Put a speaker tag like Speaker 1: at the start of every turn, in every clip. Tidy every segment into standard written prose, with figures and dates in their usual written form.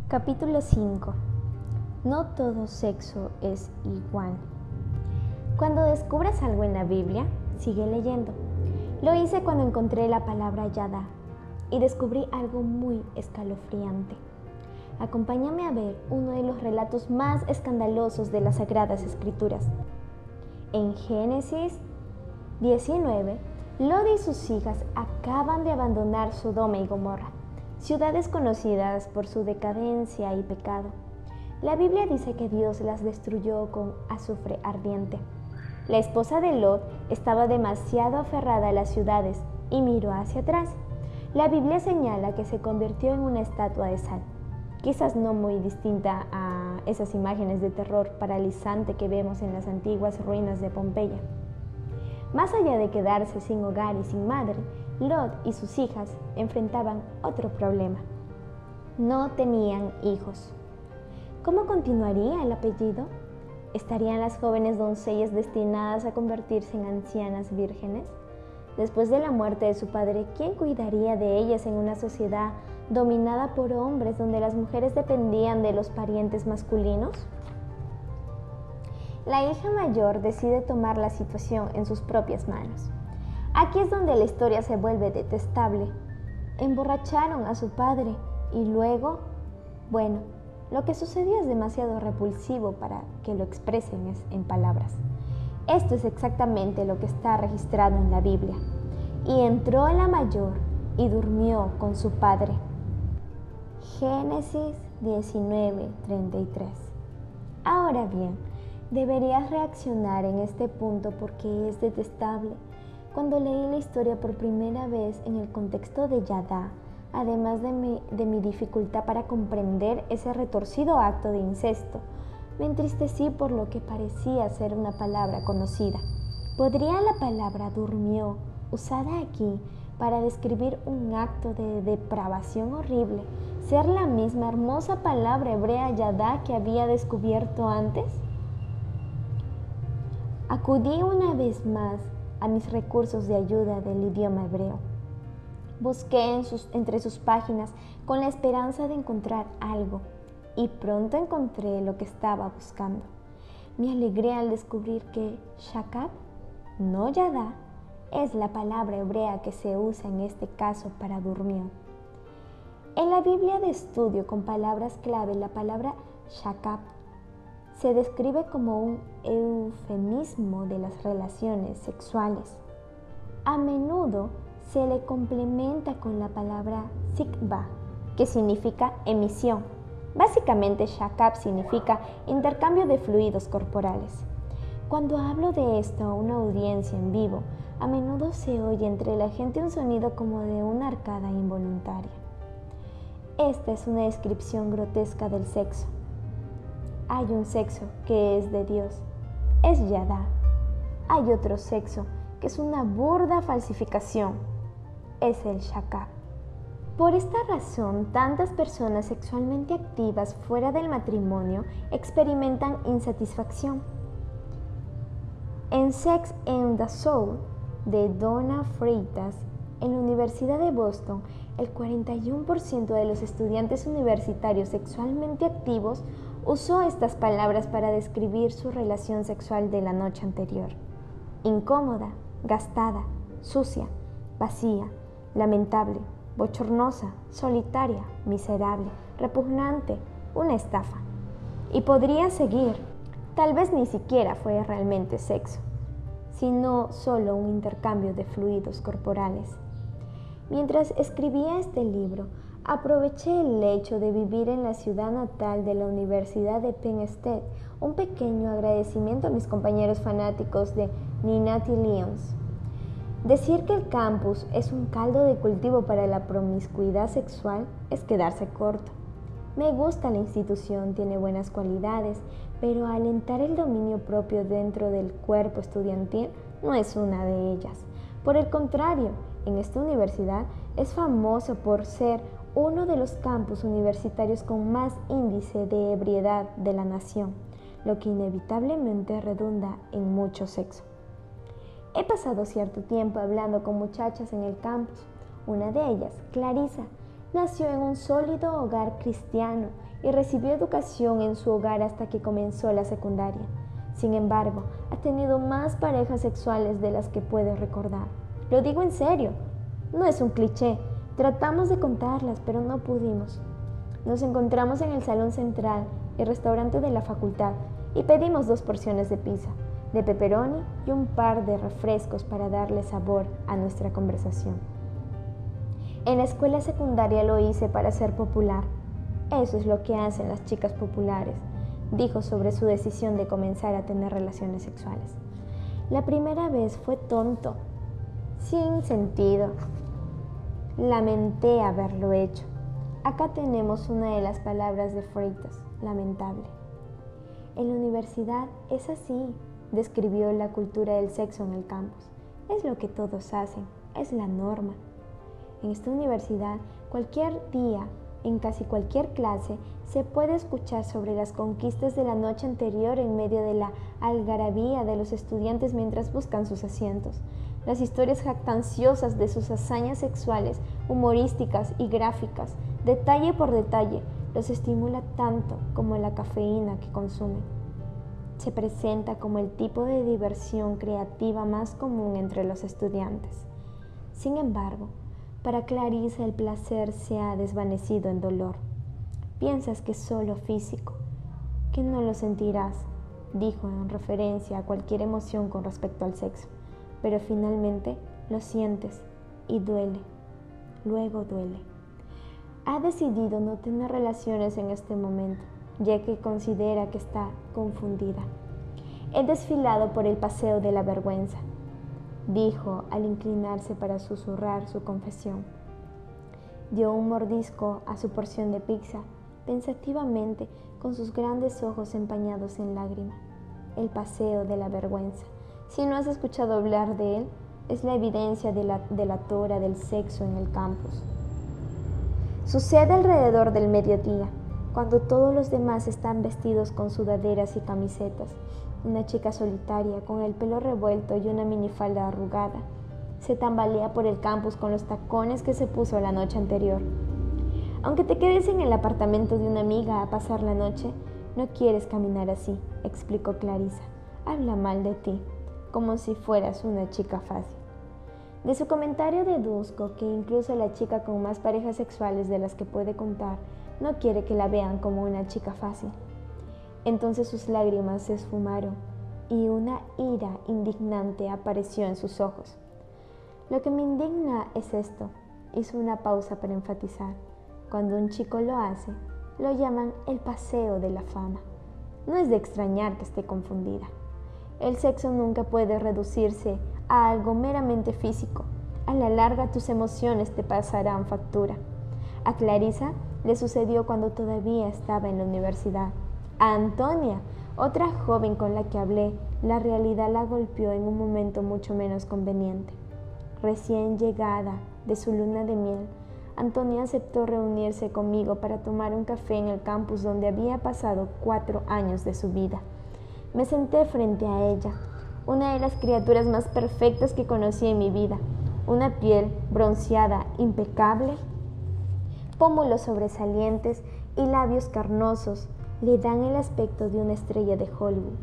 Speaker 1: Capítulo 5. No todo sexo es igual. Cuando descubras algo en la Biblia, sigue leyendo. Lo hice cuando encontré la palabra Yada y descubrí algo muy escalofriante. Acompáñame a ver uno de los relatos más escandalosos de las Sagradas Escrituras. En Génesis 19, Lot y sus hijas acaban de abandonar Sodoma y Gomorra, ciudades conocidas por su decadencia y pecado. La Biblia dice que Dios las destruyó con azufre ardiente. La esposa de Lot estaba demasiado aferrada a las ciudades y miró hacia atrás. La Biblia señala que se convirtió en una estatua de sal, quizás no muy distinta a esas imágenes de terror paralizante que vemos en las antiguas ruinas de Pompeya. Más allá de quedarse sin hogar y sin madre, Lot y sus hijas enfrentaban otro problema. No tenían hijos. ¿Cómo continuaría el apellido? ¿Estarían las jóvenes doncellas destinadas a convertirse en ancianas vírgenes? Después de la muerte de su padre, ¿quién cuidaría de ellas en una sociedad dominada por hombres donde las mujeres dependían de los parientes masculinos? La hija mayor decide tomar la situación en sus propias manos. Aquí es donde la historia se vuelve detestable. Emborracharon a su padre y luego, lo que sucedió es demasiado repulsivo para que lo expresen en palabras. Esto es exactamente lo que está registrado en la Biblia. Y entró la mayor y durmió con su padre. Génesis 19:33. Ahora bien, deberías reaccionar en este punto porque es detestable. Cuando leí la historia por primera vez en el contexto de Yada, además de mi dificultad para comprender ese retorcido acto de incesto, me entristecí por lo que parecía ser una palabra conocida. ¿Podría la palabra durmió, usada aquí para describir un acto de depravación horrible, ser la misma hermosa palabra hebrea Yada que había descubierto antes? Acudí una vez más a mis recursos de ayuda del idioma hebreo. Busqué entre sus páginas con la esperanza de encontrar algo y pronto encontré lo que estaba buscando. Me alegré al descubrir que shakab, no Yada, es la palabra hebrea que se usa en este caso para durmió. En la Biblia de estudio con palabras clave, la palabra shakab se describe como un eufemismo de las relaciones sexuales. A menudo se le complementa con la palabra sikba, que significa emisión. Básicamente, shakab significa intercambio de fluidos corporales. Cuando hablo de esto a una audiencia en vivo, a menudo se oye entre la gente un sonido como de una arcada involuntaria. Esta es una descripción grotesca del sexo. Hay un sexo que es de Dios, es Yada. Hay otro sexo que es una burda falsificación, es el shakab. Por esta razón, tantas personas sexualmente activas fuera del matrimonio experimentan insatisfacción. En Sex and the Soul de Donna Freitas, en la Universidad de Boston, el 41% de los estudiantes universitarios sexualmente activos usó estas palabras para describir su relación sexual de la noche anterior. Incómoda, gastada, sucia, vacía, lamentable, bochornosa, solitaria, miserable, repugnante, una estafa. Y podría seguir. Tal vez ni siquiera fue realmente sexo, sino solo un intercambio de fluidos corporales. Mientras escribía este libro, aproveché el hecho de vivir en la ciudad natal de la Universidad de Penn State, un pequeño agradecimiento a mis compañeros fanáticos de Ninati Lions. Decir que el campus es un caldo de cultivo para la promiscuidad sexual es quedarse corto. Me gusta la institución, tiene buenas cualidades, pero alentar el dominio propio dentro del cuerpo estudiantil no es una de ellas. Por el contrario, en esta universidad es famosa por ser uno de los campus universitarios con más índice de ebriedad de la nación, lo que inevitablemente redunda en mucho sexo. He pasado cierto tiempo hablando con muchachas en el campus. Una de ellas, Clarisa, Nació en un sólido hogar cristiano y recibió educación en su hogar hasta que comenzó la secundaria. Sin embargo, ha tenido más parejas sexuales de las que puede recordar. Lo digo en serio, no es un cliché. Tratamos de contarlas, pero no pudimos. Nos encontramos en el salón central, el restaurante de la facultad, y pedimos 2 porciones de pizza, de pepperoni y un par de refrescos para darle sabor a nuestra conversación. En la escuela secundaria lo hice para ser popular. Eso es lo que hacen las chicas populares, dijo sobre su decisión de comenzar a tener relaciones sexuales. La primera vez fue tonto, sin sentido. Lamenté haberlo hecho. Acá tenemos una de las palabras de Freitas, lamentable. En la universidad es así, describió la cultura del sexo en el campus. Es lo que todos hacen, es la norma. En esta universidad, cualquier día, en casi cualquier clase, se puede escuchar sobre las conquistas de la noche anterior en medio de la algarabía de los estudiantes mientras buscan sus asientos. Las historias jactanciosas de sus hazañas sexuales, humorísticas y gráficas, detalle por detalle, los estimula tanto como la cafeína que consumen. Se presenta como el tipo de diversión creativa más común entre los estudiantes. Sin embargo, para Clarisa el placer se ha desvanecido en dolor. Piensas que es solo físico, que no lo sentirás, dijo en referencia a cualquier emoción con respecto al sexo, pero finalmente lo sientes y duele, luego duele. Ha decidido no tener relaciones en este momento, ya que considera que está confundida. He desfilado por el paseo de la vergüenza, dijo al inclinarse para susurrar su confesión. Dio un mordisco a su porción de pizza, pensativamente, con sus grandes ojos empañados en lágrimas. El paseo de la vergüenza. Si no has escuchado hablar de él, es la evidencia delatora del sexo en el campus. Sucede alrededor del mediodía, cuando todos los demás están vestidos con sudaderas y camisetas. Una chica solitaria, con el pelo revuelto y una minifalda arrugada, se tambalea por el campus con los tacones que se puso la noche anterior. Aunque te quedes en el apartamento de una amiga a pasar la noche, no quieres caminar así, explicó Clarisa. Habla mal de ti, como si fueras una chica fácil. De su comentario deduzco que incluso la chica con más parejas sexuales de las que puede contar no quiere que la vean como una chica fácil. Entonces sus lágrimas se esfumaron y una ira indignante apareció en sus ojos. Lo que me indigna es esto, hizo una pausa para enfatizar. Cuando un chico lo hace, lo llaman el paseo de la fama. No es de extrañar que esté confundida. El sexo nunca puede reducirse a algo meramente físico. A la larga tus emociones te pasarán factura. A Clarisa le sucedió cuando todavía estaba en la universidad. A Antonia, otra joven con la que hablé, la realidad la golpeó en un momento mucho menos conveniente. Recién llegada de su luna de miel, Antonia aceptó reunirse conmigo para tomar un café en el campus donde había pasado 4 años de su vida. Me senté frente a ella, una de las criaturas más perfectas que conocí en mi vida, una piel bronceada impecable, pómulos sobresalientes y labios carnosos le dan el aspecto de una estrella de Hollywood.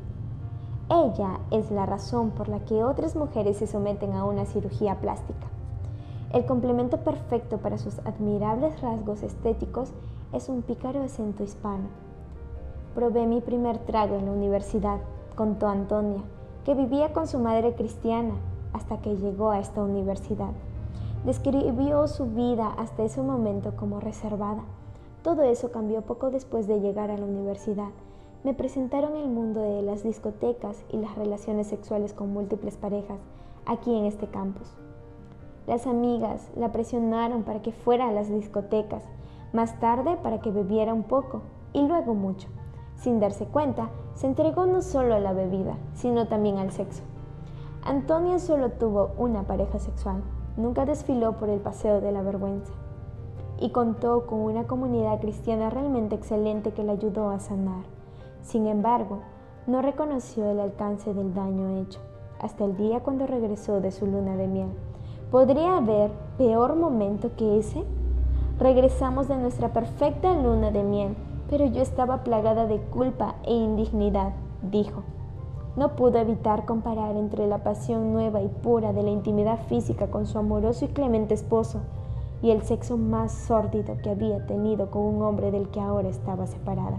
Speaker 1: Ella es la razón por la que otras mujeres se someten a una cirugía plástica. El complemento perfecto para sus admirables rasgos estéticos es un pícaro acento hispano. Probé mi primer trago en la universidad, contó Antonia, que vivía con su madre cristiana hasta que llegó a esta universidad. Describió su vida hasta ese momento como reservada. Todo eso cambió poco después de llegar a la universidad. Me presentaron el mundo de las discotecas y las relaciones sexuales con múltiples parejas aquí en este campus. Las amigas la presionaron para que fuera a las discotecas, más tarde para que bebiera un poco y luego mucho. Sin darse cuenta, se entregó no solo a la bebida, sino también al sexo. Antonia solo tuvo una pareja sexual, nunca desfiló por el paseo de la vergüenza y contó con una comunidad cristiana realmente excelente que la ayudó a sanar. Sin embargo, no reconoció el alcance del daño hecho, hasta el día cuando regresó de su luna de miel. ¿Podría haber peor momento que ese? Regresamos de nuestra perfecta luna de miel, pero yo estaba plagada de culpa e indignidad, dijo. No pudo evitar comparar entre la pasión nueva y pura de la intimidad física con su amoroso y clemente esposo y el sexo más sórdido que había tenido con un hombre del que ahora estaba separada.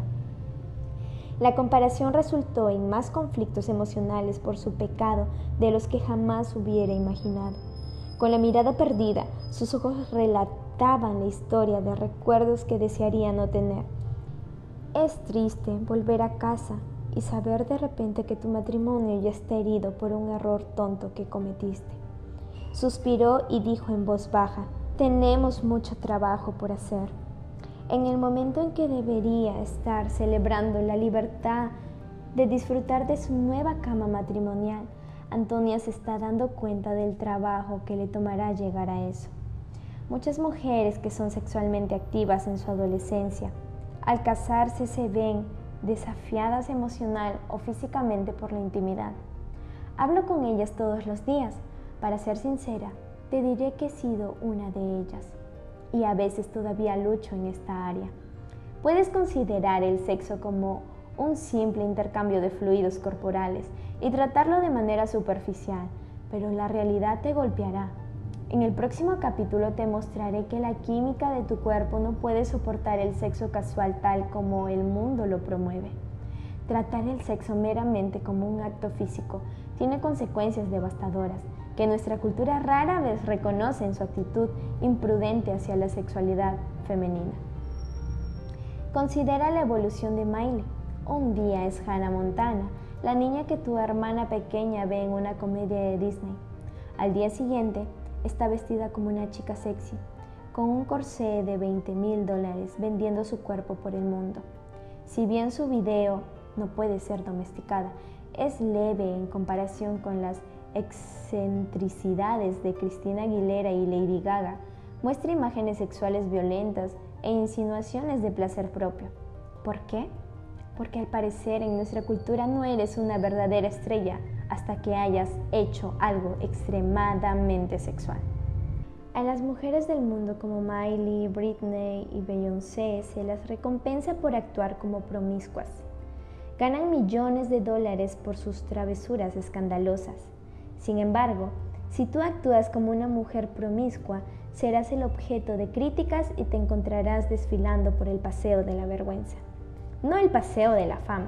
Speaker 1: La comparación resultó en más conflictos emocionales por su pecado de los que jamás hubiera imaginado. Con la mirada perdida, sus ojos relataban la historia de recuerdos que desearía no tener. Es triste volver a casa y saber de repente que tu matrimonio ya está herido por un error tonto que cometiste. Suspiró y dijo en voz baja, tenemos mucho trabajo por hacer. En el momento en que debería estar celebrando la libertad de disfrutar de su nueva cama matrimonial, Antonia se está dando cuenta del trabajo que le tomará llegar a eso. Muchas mujeres que son sexualmente activas en su adolescencia, al casarse se ven desafiadas emocional o físicamente por la intimidad. Hablo con ellas todos los días. Para ser sincera, te diré que he sido una de ellas y a veces todavía lucho en esta área. Puedes considerar el sexo como un simple intercambio de fluidos corporales y tratarlo de manera superficial, pero la realidad te golpeará. En el próximo capítulo te mostraré que la química de tu cuerpo no puede soportar el sexo casual tal como el mundo lo promueve. Tratar el sexo meramente como un acto físico tiene consecuencias devastadoras que nuestra cultura rara vez reconoce en su actitud imprudente hacia la sexualidad femenina. Considera la evolución de Miley. Un día es Hannah Montana, la niña que tu hermana pequeña ve en una comedia de Disney. Al día siguiente, está vestida como una chica sexy, con un corsé de $20,000 vendiendo su cuerpo por el mundo. Si bien su video no puede ser domesticada, es leve en comparación con las excentricidades de Christina Aguilera y Lady Gaga, muestra imágenes sexuales violentas e insinuaciones de placer propio. ¿Por qué? Porque al parecer en nuestra cultura no eres una verdadera estrella hasta que hayas hecho algo extremadamente sexual. A las mujeres del mundo como Miley, Britney y Beyoncé se las recompensa por actuar como promiscuas. Ganan millones de dólares por sus travesuras escandalosas. Sin embargo, si tú actúas como una mujer promiscua, serás el objeto de críticas y te encontrarás desfilando por el paseo de la vergüenza, no el paseo de la fama.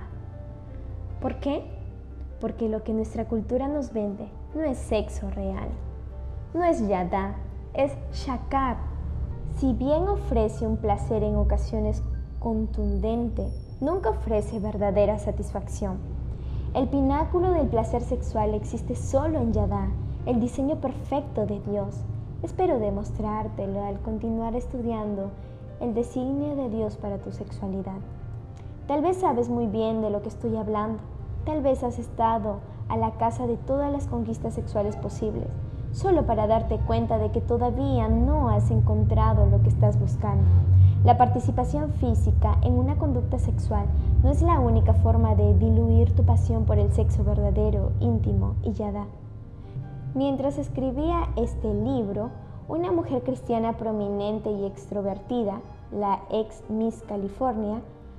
Speaker 1: ¿Por qué? Porque lo que nuestra cultura nos vende no es sexo real, no es yadá, es shakar. Si bien ofrece un placer en ocasiones contundente, nunca ofrece verdadera satisfacción. El pináculo del placer sexual existe solo en yadá, el diseño perfecto de Dios. Espero demostrártelo al continuar estudiando el designio de Dios para tu sexualidad. Tal vez sabes muy bien de lo que estoy hablando. Tal vez has estado a la caza de todas las conquistas sexuales posibles, solo para darte cuenta de que todavía no has encontrado lo que estás buscando. La participación física en una conducta sexual no es la única forma de diluir tu pasión por el sexo verdadero, íntimo y yadá. Mientras escribía este libro, una mujer cristiana prominente y extrovertida, la ex Miss California,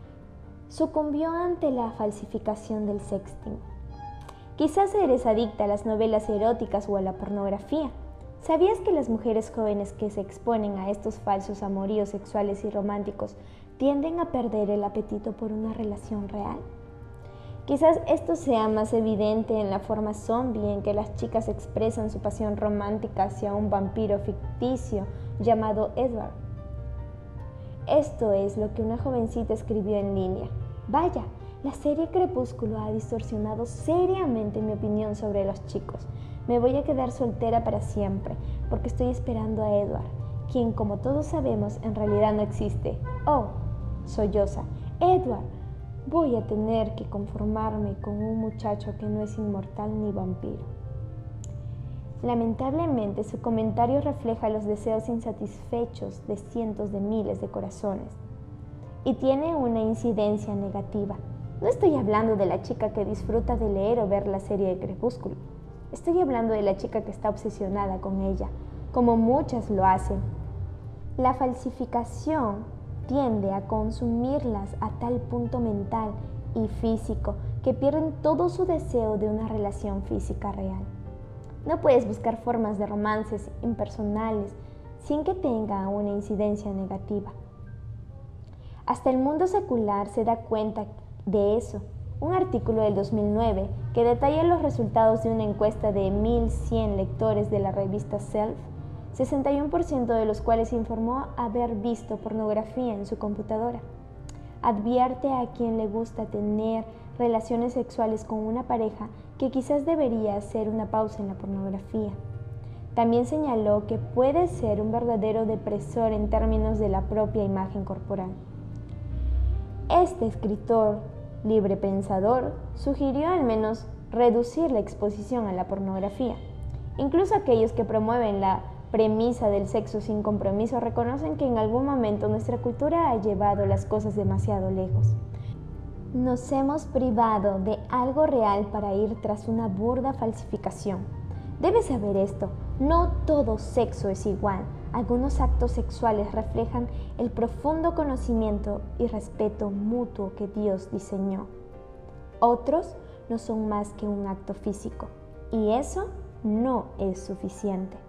Speaker 1: sucumbió ante la falsificación del sexting. Quizás eres adicta a las novelas eróticas o a la pornografía. ¿Sabías que las mujeres jóvenes que se exponen a estos falsos amoríos sexuales y románticos tienden a perder el apetito por una relación real? Quizás esto sea más evidente en la forma zombie en que las chicas expresan su pasión romántica hacia un vampiro ficticio llamado Edward. Esto es lo que una jovencita escribió en línea. Vaya, la serie Crepúsculo ha distorsionado seriamente mi opinión sobre los chicos. Me voy a quedar soltera para siempre, porque estoy esperando a Edward, quien, como todos sabemos, en realidad no existe. Oh, solloza, Edward, voy a tener que conformarme con un muchacho que no es inmortal ni vampiro. Lamentablemente, su comentario refleja los deseos insatisfechos de cientos de miles de corazones y tiene una incidencia negativa. No estoy hablando de la chica que disfruta de leer o ver la serie de Crepúsculo. Estoy hablando de la chica que está obsesionada con ella, como muchas lo hacen. La falsificación tiende a consumirlas a tal punto mental y físico que pierden todo su deseo de una relación física real. No puedes buscar formas de romances impersonales sin que tenga una incidencia negativa. Hasta el mundo secular se da cuenta de eso. Un artículo del 2009 que detalla los resultados de una encuesta de 1.100 lectores de la revista Self, 61% de los cuales informó haber visto pornografía en su computadora. Advierte a quien le gusta tener relaciones sexuales con una pareja que quizás debería hacer una pausa en la pornografía. También señaló que puede ser un verdadero depresor en términos de la propia imagen corporal. Este escritor librepensador sugirió al menos reducir la exposición a la pornografía. Incluso aquellos que promueven la premisa del sexo sin compromiso reconocen que en algún momento nuestra cultura ha llevado las cosas demasiado lejos. Nos hemos privado de algo real para ir tras una burda falsificación. Debes saber esto, no todo sexo es igual. Algunos actos sexuales reflejan el profundo conocimiento y respeto mutuo que Dios diseñó. Otros no son más que un acto físico, y eso no es suficiente.